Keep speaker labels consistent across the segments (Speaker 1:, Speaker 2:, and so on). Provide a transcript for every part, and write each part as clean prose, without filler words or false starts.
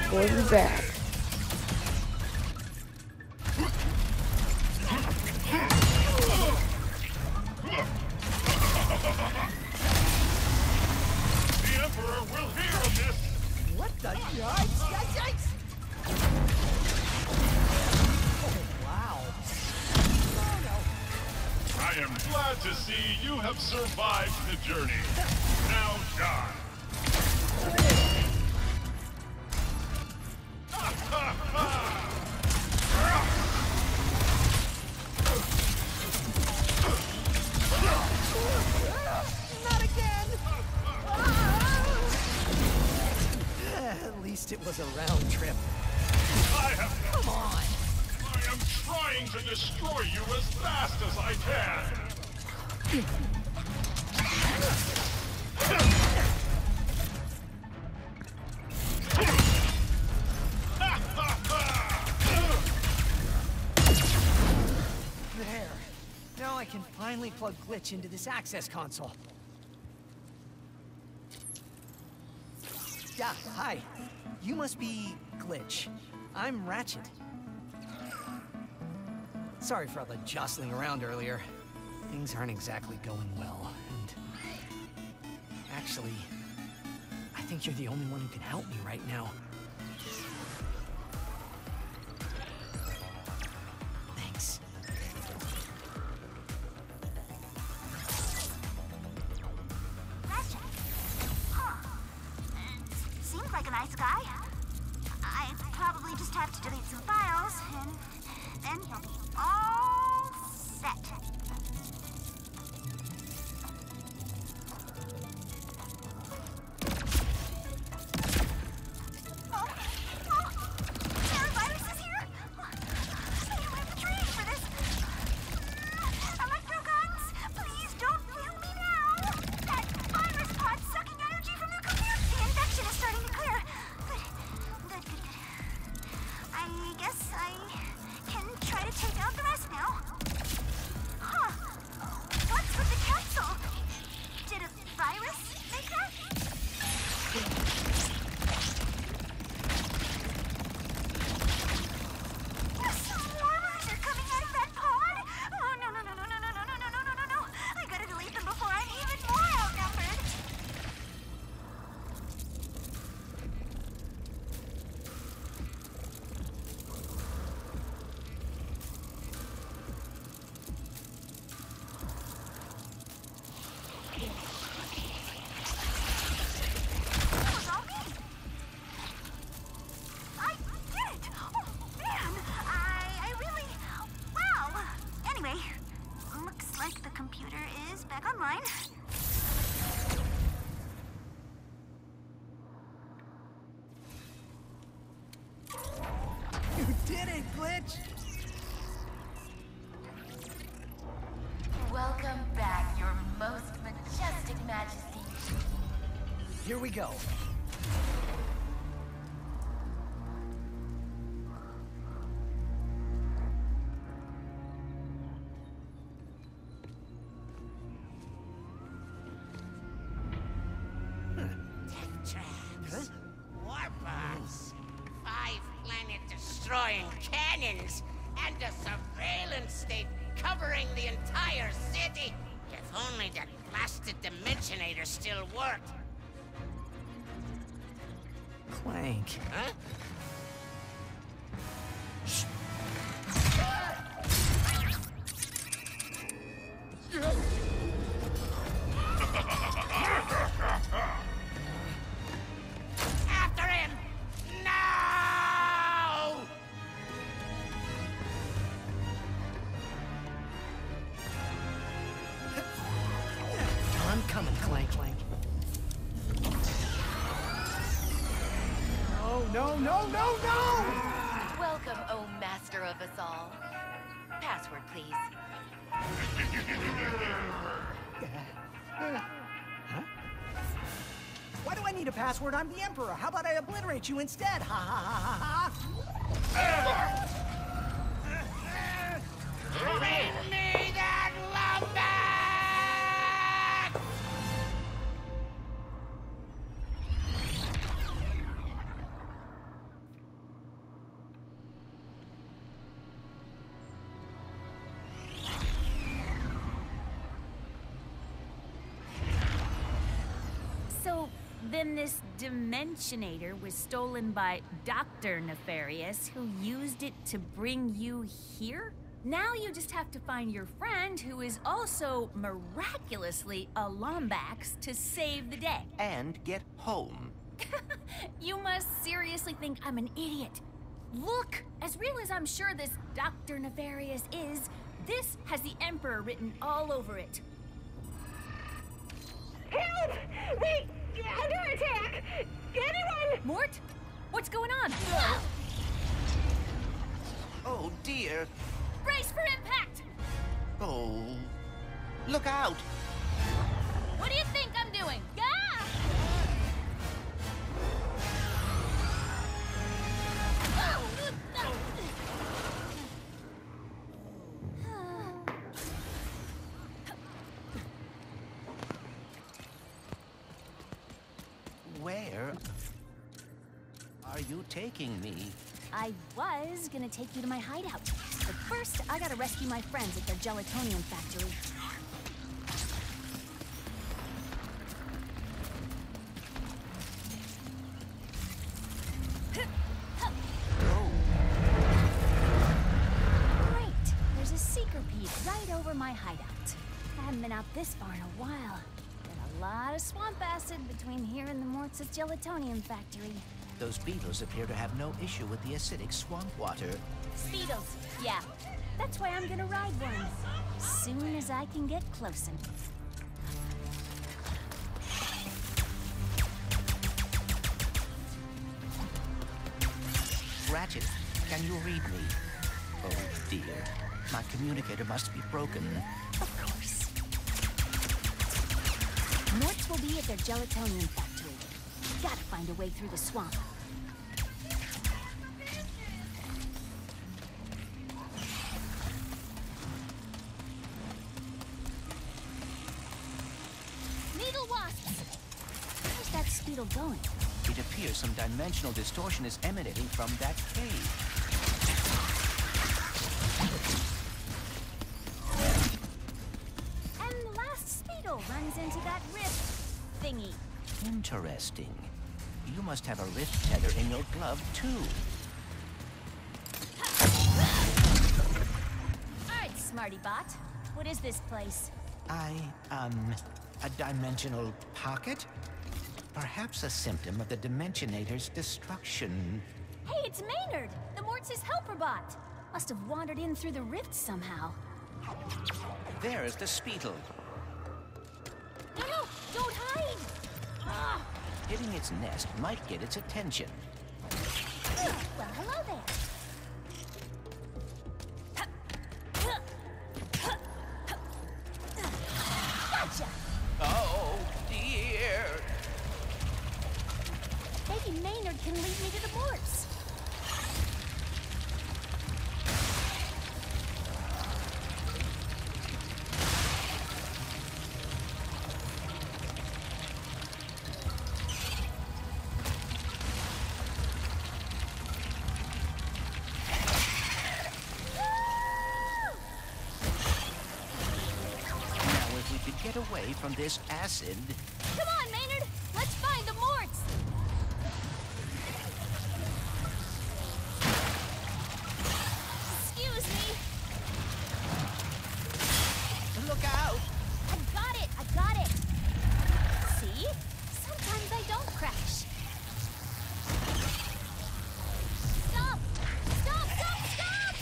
Speaker 1: We'll be back.
Speaker 2: The Emperor will hear of this!
Speaker 3: What the yikes? Yikes, yikes! Oh, wow. Oh, no.
Speaker 2: I am glad to see you have survived the journey. Now die.
Speaker 3: Not again! At least it was a round trip.
Speaker 2: I have...
Speaker 3: Come on!
Speaker 2: I am trying to destroy you as fast as I can.
Speaker 3: There. Now I can finally plug Glitch into this access console. Yeah, hi. You must be Glitch. I'm Ratchet. Sorry for all the jostling around earlier. Things aren't exactly going well, and... Actually, I think you're the only one who can help me right now. Thanks.
Speaker 4: Ratchet. Huh. Seems like a nice guy. I probably just have to delete some files, and then he'll be all set. There are viruses here! I don't have the training for this. Electro guns, please don't fail me now! That virus pod's sucking energy from the computer! The infection is starting to clear. Good. I guess I can try to take out the rest now. Huh. What's with the capsule? Did a virus make that? Some swarmers are coming out of that pod? Oh, no. I gotta delete them before I'm even more outnumbered. That was all me. I did it! Oh, man! I really... Wow! Anyway, looks like the computer is back online.
Speaker 3: You did it, Glitch!
Speaker 5: Welcome back, your most majestic majesty.
Speaker 3: Here we go.
Speaker 6: Traps. Warbots. 5 planet-destroying cannons. And a surveillance state covering the entire city. If only that blasted Dimensionator still worked.
Speaker 3: Clank.
Speaker 6: Huh? After him! No!
Speaker 3: I'm coming, Clank. No!
Speaker 5: Welcome, oh master of us all. Password, please.
Speaker 3: Huh? Why do I need a password? I'm the Emperor. How about I obliterate you instead? Ha ha ha ha ha!
Speaker 6: Bring me that lumber!
Speaker 1: So then this Dimensionator was stolen by Dr. Nefarious, who used it to bring you here? Now you just have to find your friend, who is also miraculously a Lombax, to save the day.
Speaker 7: And get home.
Speaker 1: You must seriously think I'm an idiot. Look, as real as I'm sure this Dr. Nefarious is, this has the Emperor written all over it.
Speaker 4: Help! They under attack! Anyone?
Speaker 1: Mort? What's going on?
Speaker 7: Oh, dear.
Speaker 1: Brace for impact!
Speaker 7: Oh. Look out!
Speaker 1: What do you think I'm doing? Ah!
Speaker 7: Where are you taking me?
Speaker 1: I was gonna take you to my hideout. But first, I gotta rescue my friends at their gelatonium factory.
Speaker 7: Oh,
Speaker 1: Great! There's a seeker peak right over my hideout. I haven't been out this far in a while. Been a lot of swamp acid between here and the Mort's gelatonium factory.
Speaker 7: those beetles appear to have no issue with the acidic swamp water.
Speaker 1: Speedles, yeah. That's why I'm gonna ride one. Soon as I can get close enough.
Speaker 7: Ratchet, can you read me? Oh, dear. My communicator must be broken.
Speaker 1: Of course. Morts will be at their gelatonium factory. Gotta find a way through the swamp. Needle wasps! Where's that Speedle going?
Speaker 7: It appears some dimensional distortion is emanating from that cave.
Speaker 1: And the last Speedle runs into that rift thingy.
Speaker 7: Interesting. You must have a rift tether in your glove, too.
Speaker 1: Alright, Smarty Bot. What is this place?
Speaker 7: A dimensional pocket? Perhaps a symptom of the Dimensionator's destruction.
Speaker 1: Hey, it's Maynard! The Morts' helper bot! Must have wandered in through the rift somehow.
Speaker 7: There's the Speedle.
Speaker 1: No! Don't hide! Ah!
Speaker 7: Hitting its nest might get its attention.
Speaker 1: Well, hello there. Gotcha!
Speaker 7: Oh, dear!
Speaker 1: Maybe Maynard can lead me to the Morts.
Speaker 7: Now, if we could get away from this acid...
Speaker 1: Come on, Maynard! Let's find the Morts! Excuse me!
Speaker 7: Look out!
Speaker 1: I got it! I got it! See? Sometimes I don't crash. Stop! Stop! Stop! Stop!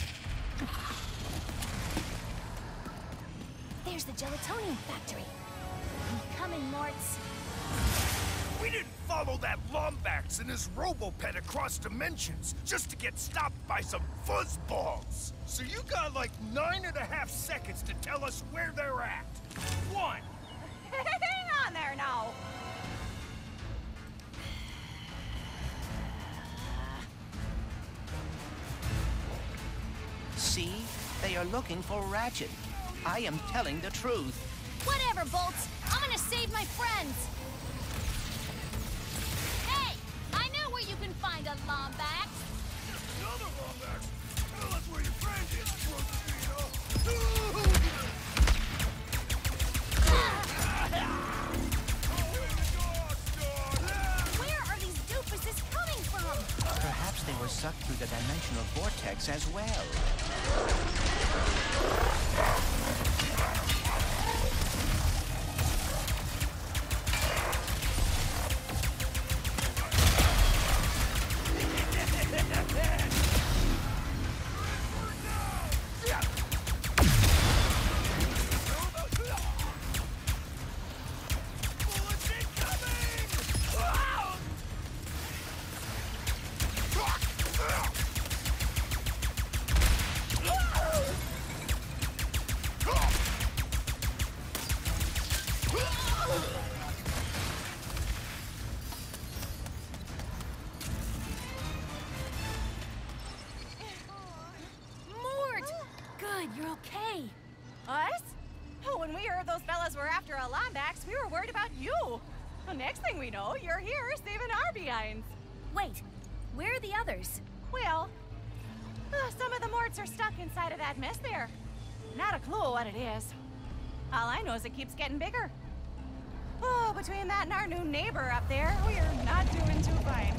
Speaker 1: There's the gelatonium factory. I'm coming, Morts.
Speaker 2: We didn't follow that Lombax and his Robopet across dimensions just to get stopped by some fuzzballs. So you got like 9.5 seconds to tell us where they're at. 1.
Speaker 6: Hang on there now.
Speaker 7: See? They are looking for Ratchet. I am telling the truth.
Speaker 1: Whatever, Bolts. I'm gonna save my friends. Hey! I know where you can find a Lombax.
Speaker 2: The other Lombax? Tell us where your friend is, Josephina. Oh,
Speaker 7: were sucked through the dimensional vortex as well.
Speaker 1: Mort! Good, you're okay.
Speaker 6: Us? Oh, when we heard those fellas were after a Lombax, we were worried about you. The next thing we know, you're here saving our behinds.
Speaker 1: Wait, where are the others?
Speaker 6: Well, some of the Morts are stuck inside of that mess there. Not a clue what it is. All I know is it keeps getting bigger. Oh, between that and our new neighbor up there, we're not doing too fine.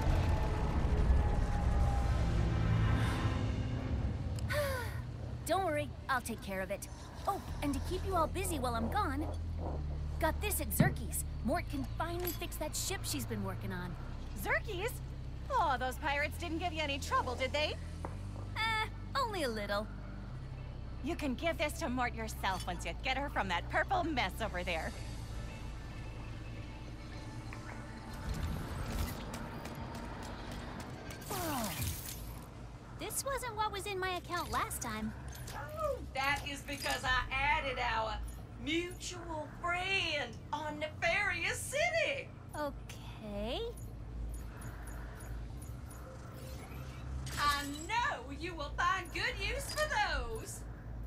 Speaker 1: Don't worry, I'll take care of it. Oh, and to keep you all busy while I'm gone, got this at Zerky's. Mort can finally fix that ship she's been working on.
Speaker 6: Zerkies? Oh, those pirates didn't give you any trouble, did they?
Speaker 1: Only a little.
Speaker 6: You can give this to Mort yourself once you get her from that purple mess over there.
Speaker 1: Oh. This wasn't what was in my account last time.
Speaker 8: Oh, that is because I added our mutual friend on Nefarious City.
Speaker 1: Okay.
Speaker 8: I know you will find good use for those.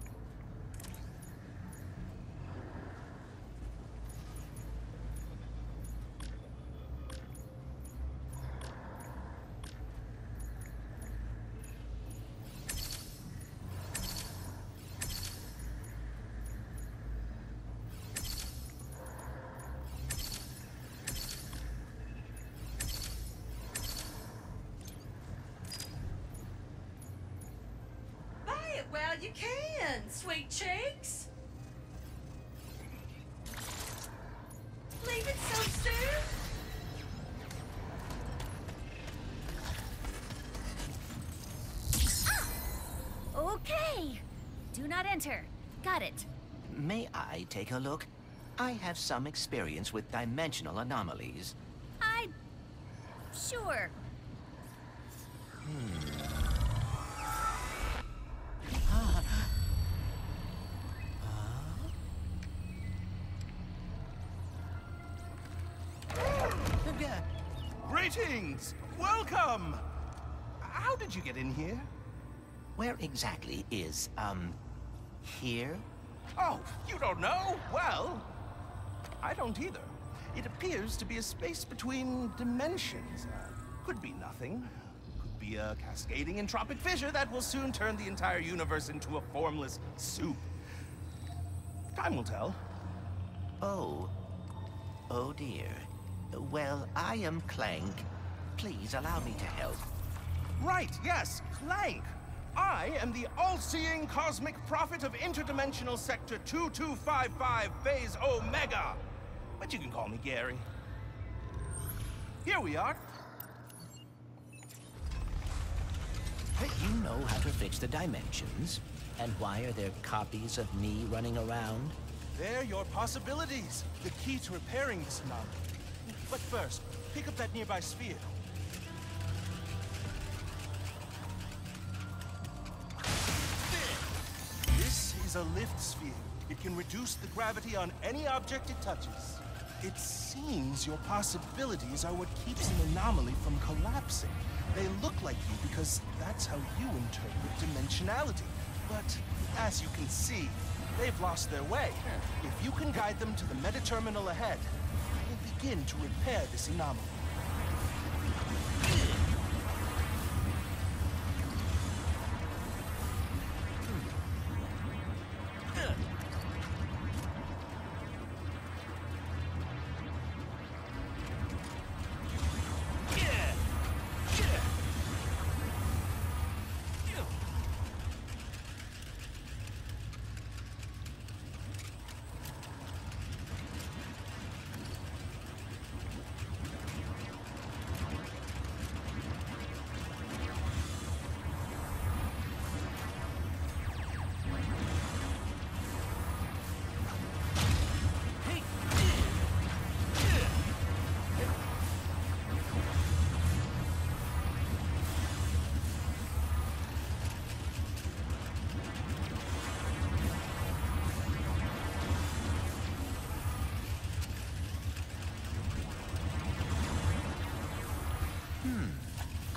Speaker 8: Well, you can, sweet cheeks. Leave it so soon?
Speaker 1: Okay. Do not enter. Got it.
Speaker 7: May I take a look? I have some experience with dimensional anomalies.
Speaker 1: Sure.
Speaker 2: Greetings! Welcome! How did you get in here?
Speaker 7: Where exactly is, here?
Speaker 2: Oh, you don't know? Well, I don't either. It appears to be a space between dimensions. Could be nothing. Could be a cascading entropic fissure that will soon turn the entire universe into a formless soup. Time will tell.
Speaker 7: Oh. Oh dear. Well, I am Clank. Please allow me to help.
Speaker 2: Right, yes, Clank. I am the all-seeing cosmic prophet of interdimensional sector 2255 phase Omega. But you can call me Gary. Here we are.
Speaker 7: You know how to fix the dimensions? And why are there copies of me running around?
Speaker 2: They're your possibilities. The key to repairing this anomaly. But first, pick up that nearby sphere. This is a lift sphere. It can reduce the gravity on any object it touches. It seems your possibilities are what keeps an anomaly from collapsing. They look like you because that's how you interpret dimensionality. But as you can see, they've lost their way. If you can guide them to the meta-terminal ahead, we'll begin to repair this anomaly.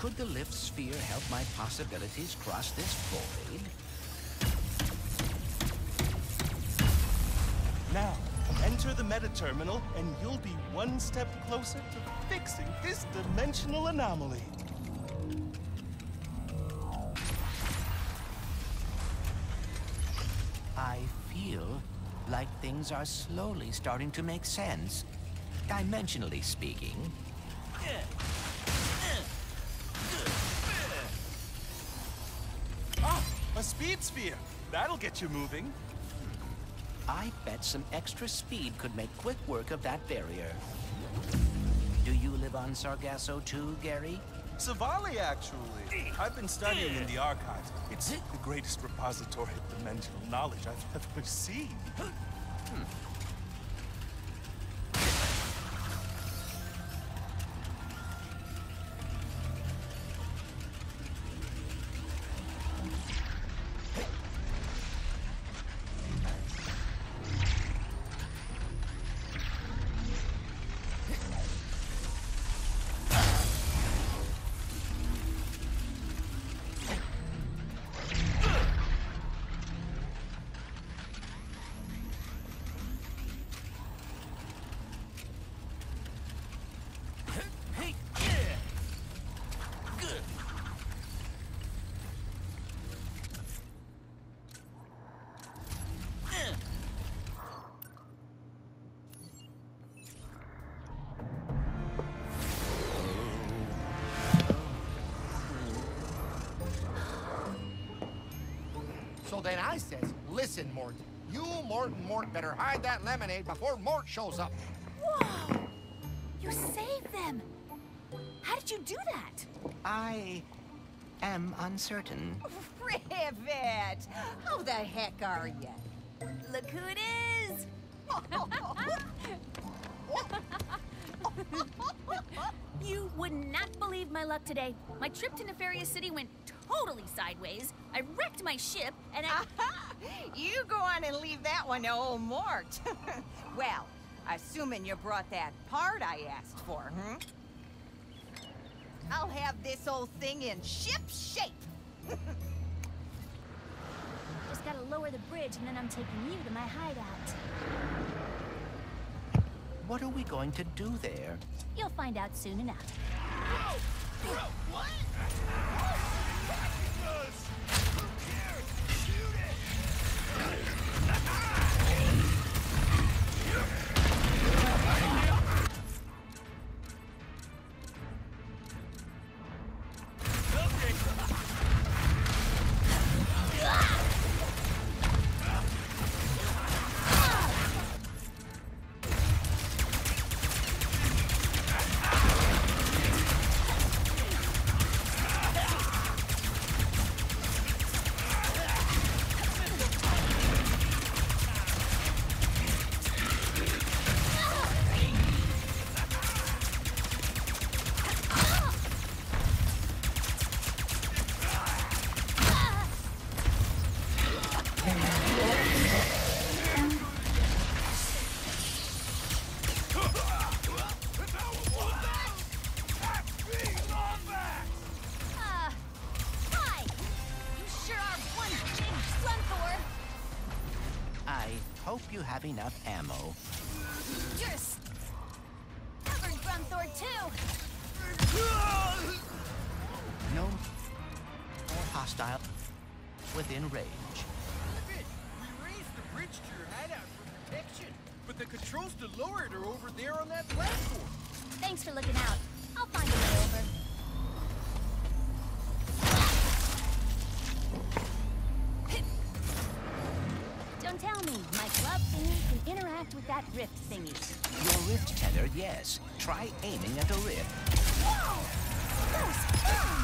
Speaker 7: Could the lift sphere help my possibilities cross this void?
Speaker 9: Now, enter the meta terminal, and you'll be one step closer to fixing this dimensional anomaly.
Speaker 7: I feel like things are slowly starting to make sense, dimensionally speaking.
Speaker 9: Ah, a speed sphere. That'll get you moving.
Speaker 7: I bet some extra speed could make quick work of that barrier. Do you live on Sargasso too, Gary?
Speaker 9: Savali, actually. I've been studying in the archives. It's the greatest repository of dimensional knowledge I've ever seen.
Speaker 10: So then I says, listen, Mort, you, Mort, and Mort better hide that lemonade before Mort shows up.
Speaker 1: Whoa! You saved them! How did you do that?
Speaker 7: I am uncertain.
Speaker 11: Rivet! How the heck are you?
Speaker 1: Look who it is! You would not believe my luck today. My trip to Nefarious City went totally sideways. I wrecked my ship, and I...
Speaker 11: You go on and leave that one to old Mort. Well, assuming you brought that part I asked for, I'll have this old thing in ship shape.
Speaker 1: Just gotta lower the bridge, and then I'm taking you to my hideout.
Speaker 7: What are we going to do there?
Speaker 1: You'll find out soon enough.
Speaker 2: Bro, what? Who cares? Shoot it!
Speaker 1: Hi! You sure are one big Grunthor!
Speaker 7: I hope you have enough ammo.
Speaker 1: You're a stubborn Grunthor, too!
Speaker 7: No more hostile within range.
Speaker 12: We raised the bridge to your hideout for protection, but the controls to lower it are over there on that platform.
Speaker 1: Thanks for looking out. I'll find a way over. Don't tell me my glove thingy can interact with that rift thingy.
Speaker 7: Your rift tether, yes. Try aiming at the rift.
Speaker 1: Whoa! That was fun!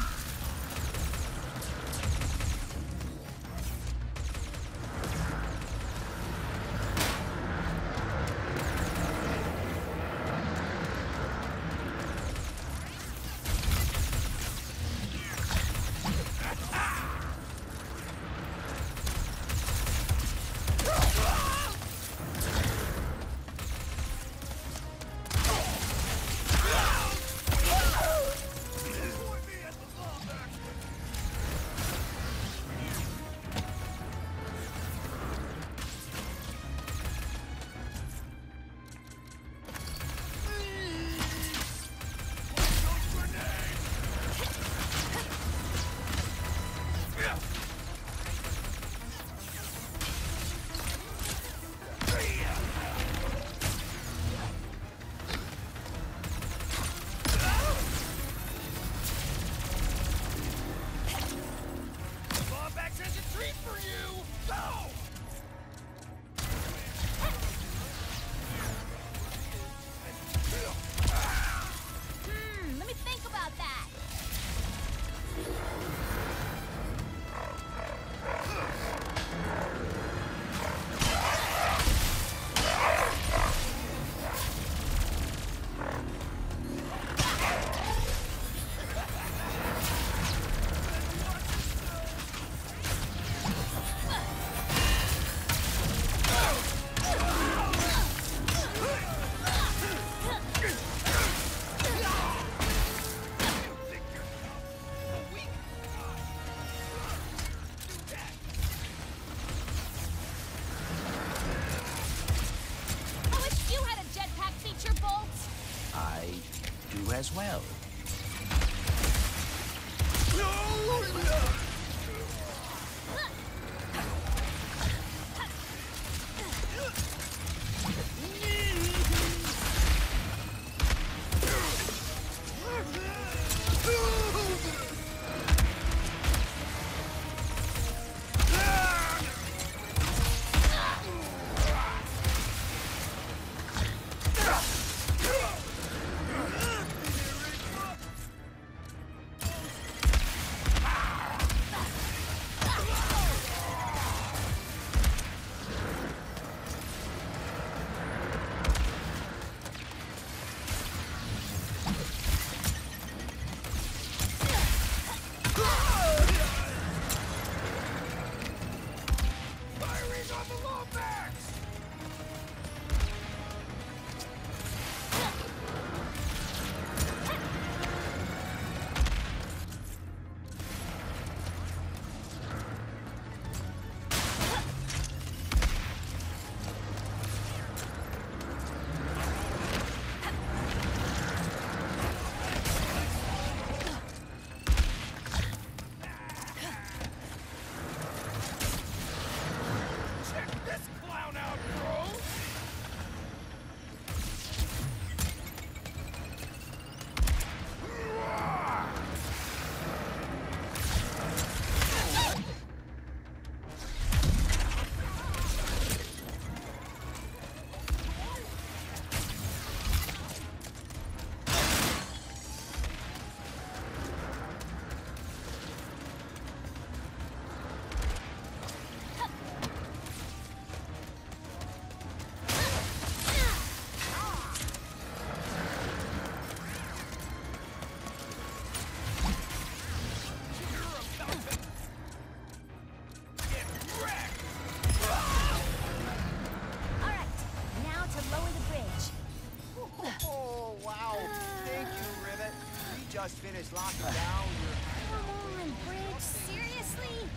Speaker 12: is locking down your...
Speaker 1: Come on, Bridge, seriously?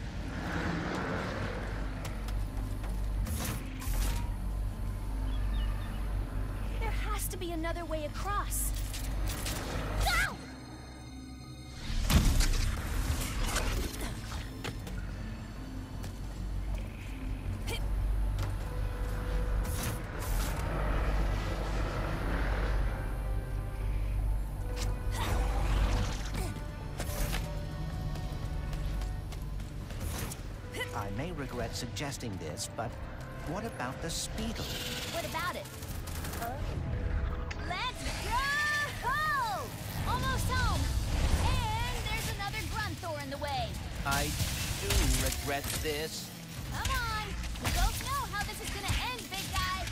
Speaker 1: There has to be another way across. Ow!
Speaker 7: I may regret suggesting this, but what about the Speedle?
Speaker 1: What about it? Let's go! Almost home! And there's another Grunthor in the way.
Speaker 7: I do regret this.
Speaker 1: Come on! We both know how this is gonna end, big guy!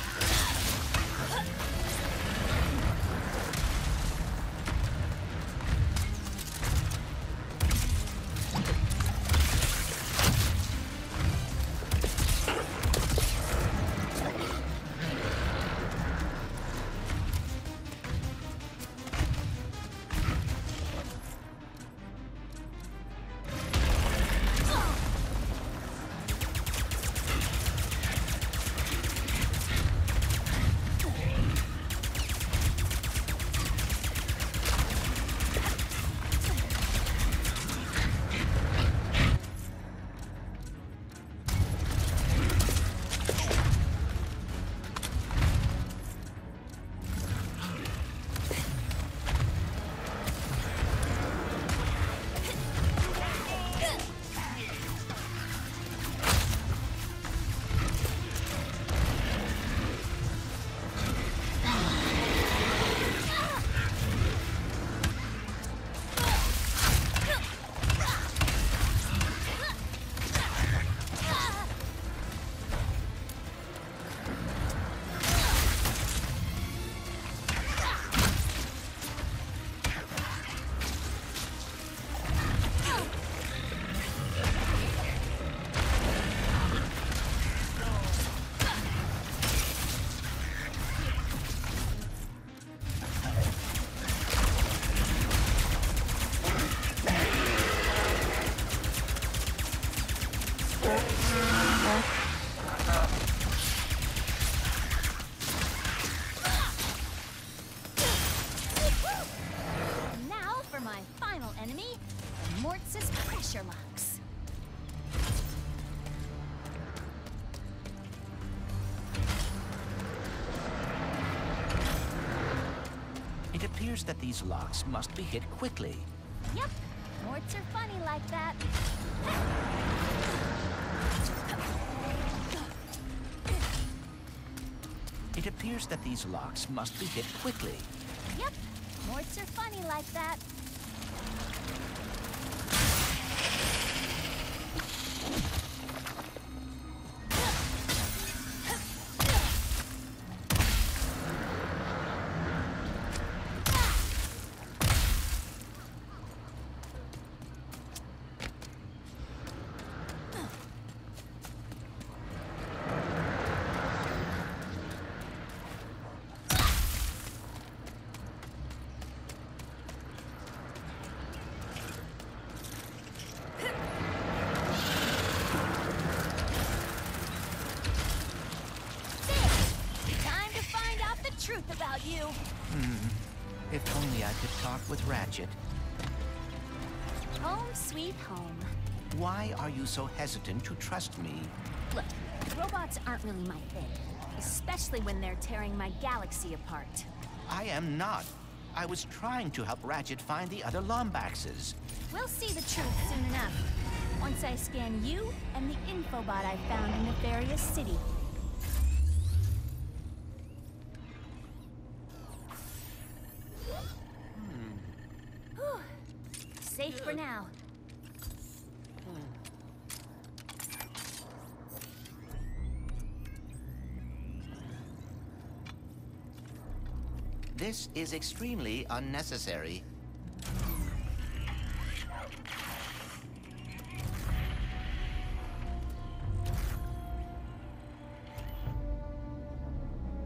Speaker 1: Now for my final enemy, Mortz's pressure locks.
Speaker 7: It appears that these locks must be hit quickly.
Speaker 1: Yep, Morts are funny like that.
Speaker 7: It appears that these locks must be hit quickly.
Speaker 1: Yep, Morts are funny like that. Time to find out the truth about you.
Speaker 7: If only I could talk with Ratchet.
Speaker 1: Home sweet home.
Speaker 7: Why are you so hesitant to trust me?
Speaker 1: Look, robots aren't really my thing. Especially when they're tearing my galaxy apart.
Speaker 7: I am not. I was trying to help Ratchet find the other Lombaxes.
Speaker 1: We'll see the truth soon enough. Once I scan you and the infobot I found in Nefarious City. Whew. Safe for now.
Speaker 7: This is extremely unnecessary.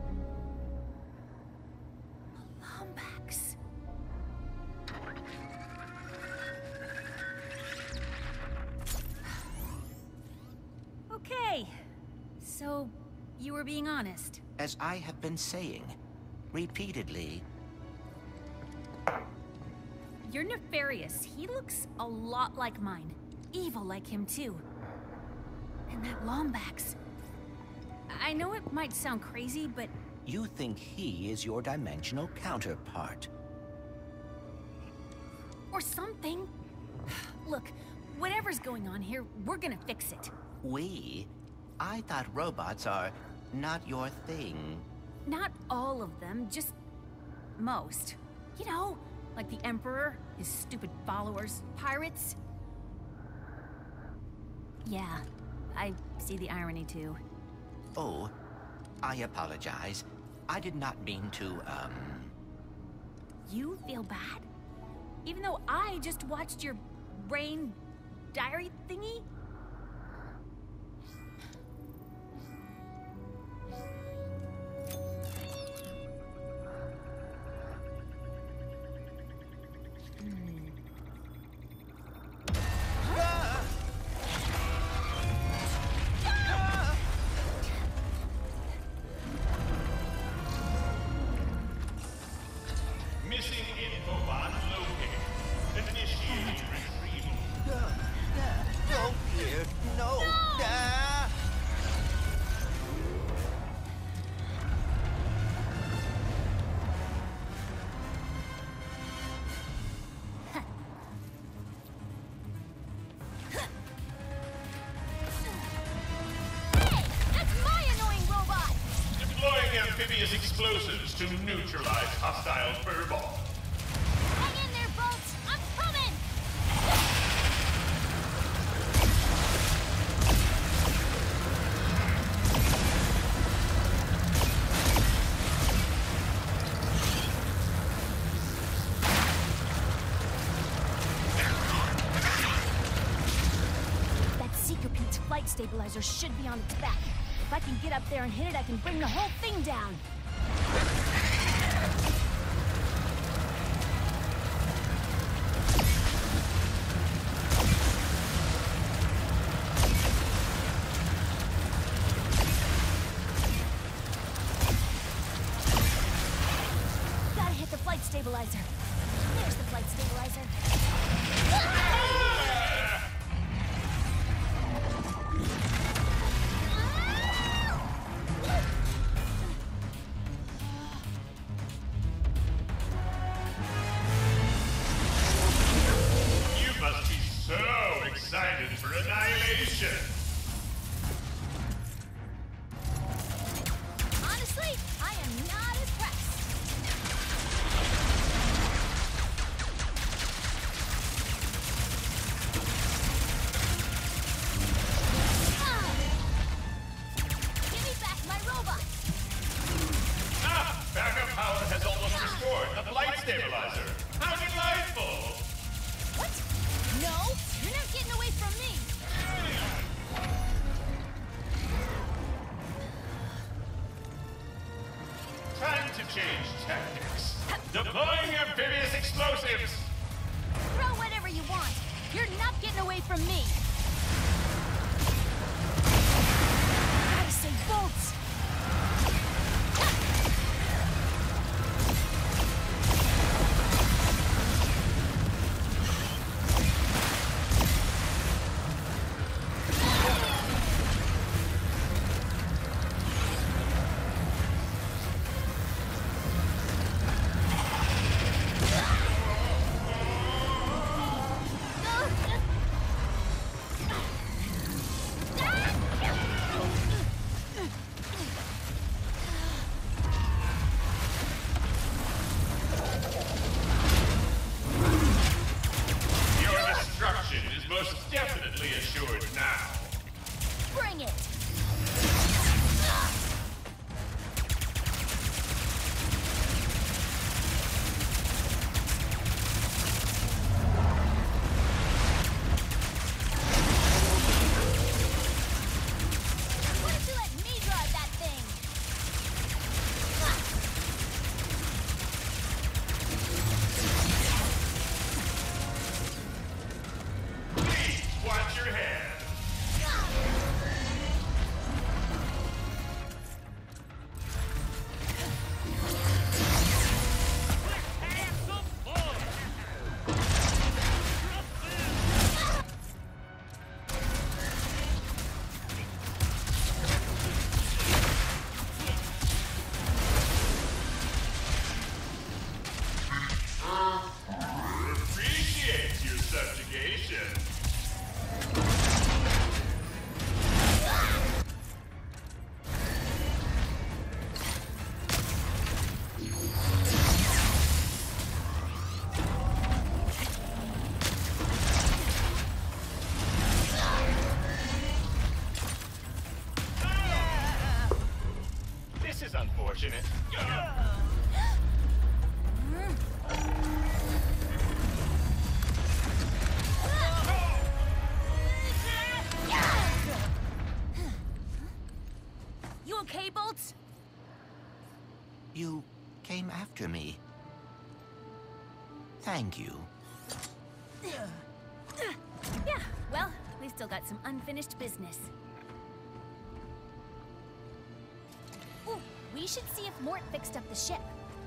Speaker 1: Lombax. So, you were being honest.
Speaker 7: As I have been saying, repeatedly.
Speaker 1: You're nefarious. He looks a lot like mine. Evil like him, too. And that Lombax. I know it might sound crazy, but...
Speaker 7: You think he is your dimensional counterpart.
Speaker 1: Or something. Look, whatever's going on here, we're gonna fix it.
Speaker 7: We? I thought robots are not your thing.
Speaker 1: Not all of them, just most. You know, like the Emperor, his stupid followers, pirates. Yeah, I see the irony too.
Speaker 7: Oh, I apologize. I did not mean to,
Speaker 1: You feel bad? Even though I just watched your brain diary thingy?
Speaker 13: Missing infobot located. Initiating retrieval.
Speaker 7: No, dear, no.
Speaker 13: Deploying amphibious explosives to neutralize hostile furball.
Speaker 4: Hang in there, Bolts! I'm coming!
Speaker 1: That Seeker Pete's flight stabilizer should be on its back. If I can get up there and hit it, I can bring the whole thing down. Gotta hit the flight stabilizer. There's the flight stabilizer.
Speaker 13: You must be so excited for annihilation.
Speaker 4: Honestly, I am not impressed. Give me back my robot.
Speaker 13: Ah! Backup power has almost restored the flight stabilizer. How delightful!
Speaker 4: What? No, you're not getting away from me.
Speaker 13: Time to change tactics. Deploying amphibious explosives.
Speaker 1: Throw whatever you want. You're not getting away from me. I say bolts.
Speaker 13: Your destruction is most definitely assured now.
Speaker 1: Bring it.
Speaker 4: Why don't you let me drive that thing?
Speaker 13: Please watch your head. unfortunate.
Speaker 1: You okay, Bolts?
Speaker 7: You came after me. Thank you.
Speaker 1: Yeah, well, we've still got some unfinished business. Ooh, we should see if Mort fixed up the ship.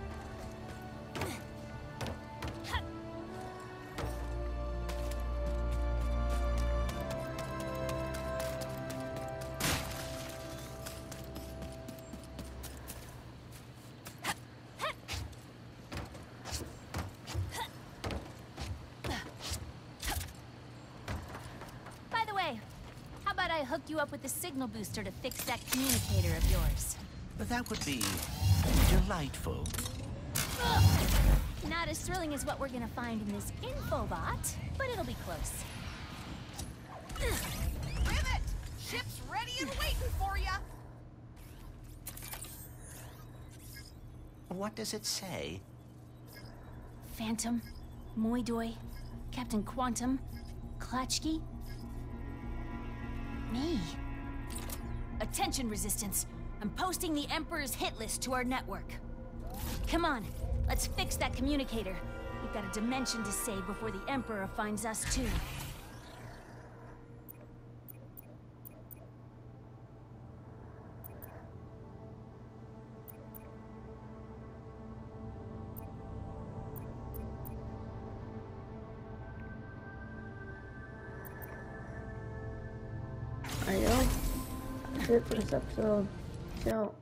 Speaker 1: By the way, how about I hook you up with the signal booster to fix that communicator of yours?
Speaker 7: That would be delightful.
Speaker 1: Not as thrilling as what we're gonna find in this infobot, but it'll be close.
Speaker 11: Rivet! Ship's ready and waiting for ya!
Speaker 7: What does it say?
Speaker 1: Phantom, Moidoi, Captain Quantum, Klatchki. Me. Attention, Resistance. I'm posting the Emperor's hit list to our network. Come on, let's fix that communicator. We've got a dimension to save before the Emperor finds us too.
Speaker 14: Adiós. Gracias por ese episodio. Chao.